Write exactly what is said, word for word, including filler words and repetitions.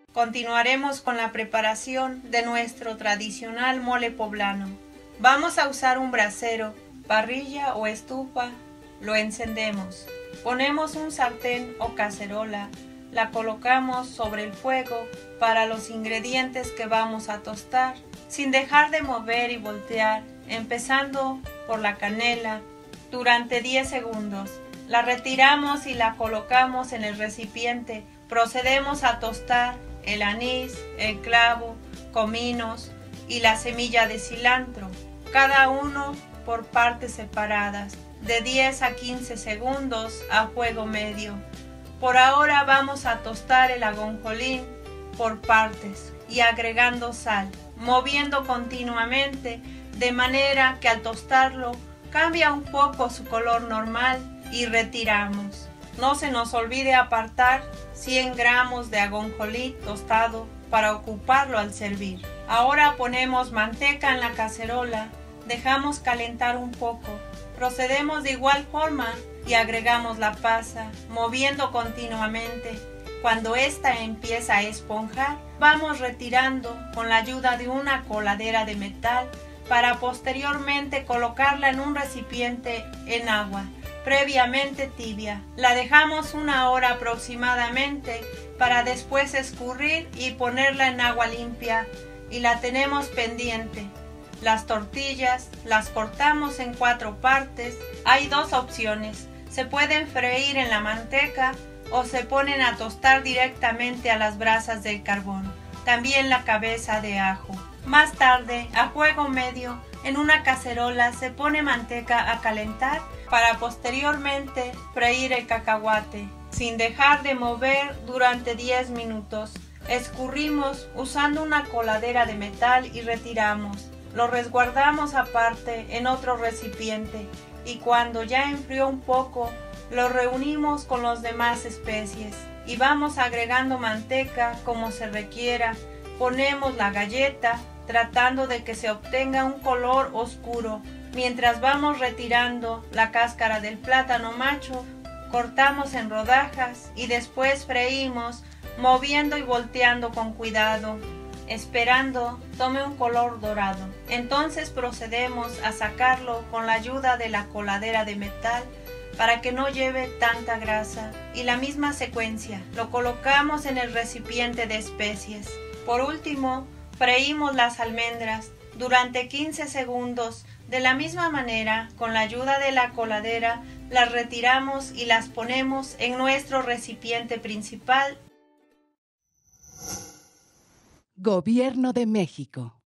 Continuaremos con la preparación de nuestro tradicional mole poblano. Vamos a usar un brasero, parrilla o estufa. Lo encendemos. Ponemos un sartén o cacerola. La colocamos sobre el fuego para los ingredientes que vamos a tostar, sin dejar de mover y voltear, empezando por la canela, durante diez segundos. La retiramos y la colocamos en el recipiente. Procedemos a tostar el anís, el clavo, cominos y la semilla de cilantro, cada uno por partes separadas, de diez a quince segundos a fuego medio. Por ahora vamos a tostar el ajonjolín por partes y agregando sal, moviendo continuamente de manera que al tostarlo cambia un poco su color normal y retiramos. No se nos olvide apartar cien gramos de ajonjolí tostado para ocuparlo al servir. Ahora ponemos manteca en la cacerola, dejamos calentar un poco. Procedemos de igual forma y agregamos la pasa, moviendo continuamente. Cuando ésta empieza a esponjar, vamos retirando con la ayuda de una coladera de metal para posteriormente colocarla en un recipiente en agua previamente tibia. La dejamos una hora aproximadamente para después escurrir y ponerla en agua limpia y la tenemos pendiente. Las tortillas las cortamos en cuatro partes. Hay dos opciones: se pueden freír en la manteca o se ponen a tostar directamente a las brasas del carbón. También la cabeza de ajo. Más tarde, a fuego medio, en una cacerola se pone manteca a calentar para posteriormente freír el cacahuate, sin dejar de mover durante diez minutos. Escurrimos usando una coladera de metal y retiramos. Lo resguardamos aparte en otro recipiente y cuando ya enfrió un poco, lo reunimos con las demás especies y vamos agregando manteca como se requiera. Ponemos la galleta tratando de que se obtenga un color oscuro. Mientras vamos retirando la cáscara del plátano macho, cortamos en rodajas y después freímos, moviendo y volteando con cuidado, esperando tome un color dorado. Entonces procedemos a sacarlo con la ayuda de la coladera de metal para que no lleve tanta grasa, y la misma secuencia, lo colocamos en el recipiente de especies. Por último, freímos las almendras durante quince segundos. De la misma manera, con la ayuda de la coladera, las retiramos y las ponemos en nuestro recipiente principal. Gobierno de México.